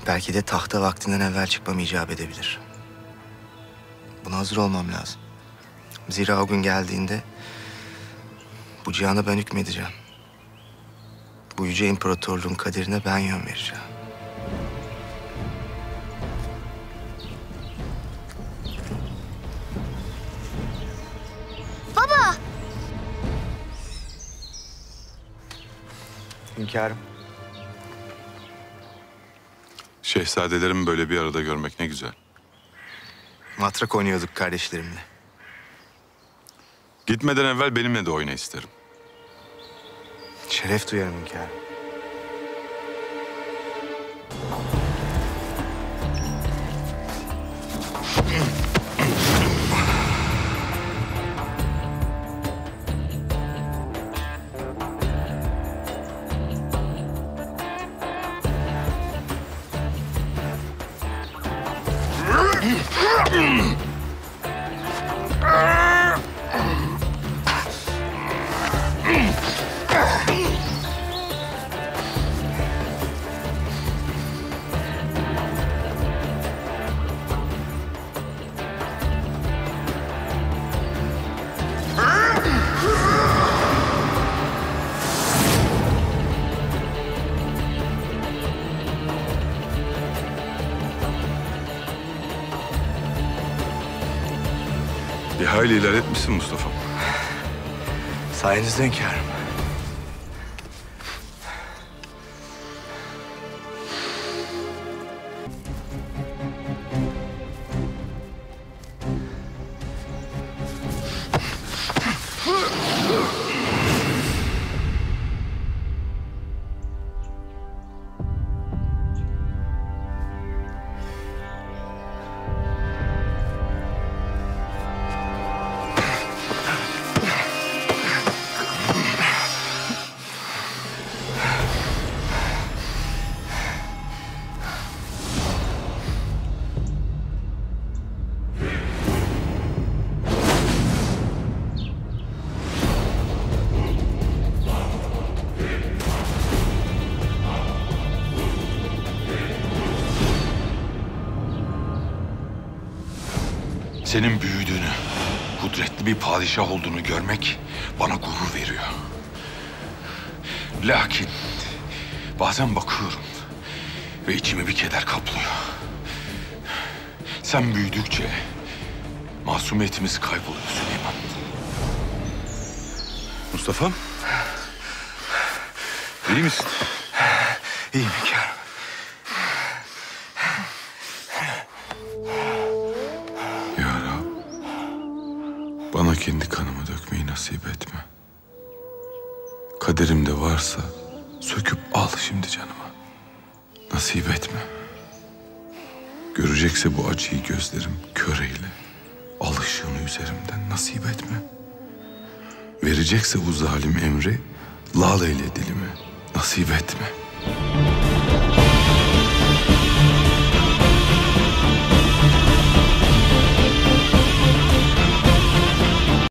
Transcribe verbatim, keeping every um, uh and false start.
Belki de tahta vaktinden evvel çıkmam icap edebilir. Buna hazır olmam lazım. Zira o gün geldiğinde bu cihana ben hükmedeceğim. Bu yüce imparatorluğun kaderine ben yön vereceğim. Baba! Hünkârım. Şehzadelerimi böyle bir arada görmek ne güzel. Matrak oynuyorduk kardeşlerimle. Gitmeden evvel benimle de oyna isterim. Şeref duyarım hünkârım. Bir hayli ilerletmişsin Mustafa. Sayenizde hünkârım. Senin büyüdüğünü, kudretli bir padişah olduğunu görmek bana gurur veriyor. Lakin bazen bakıyorum ve içimi bir keder kaplıyor. Sen büyüdükçe masumiyetimiz kayboluyor Süleyman. Mustafa, iyi misin? İyiyim hünkârım. Ya Rab, bana kendi kanımı dökmeyi nasip etme. Kaderimde varsa söküp al şimdi canıma. Nasip etme. Görecekse bu acıyı gözlerim kör eyle. Al ışığını üzerimden nasip etme. Verecekse bu zalim emri lal eyle dilimi. Nasip etme.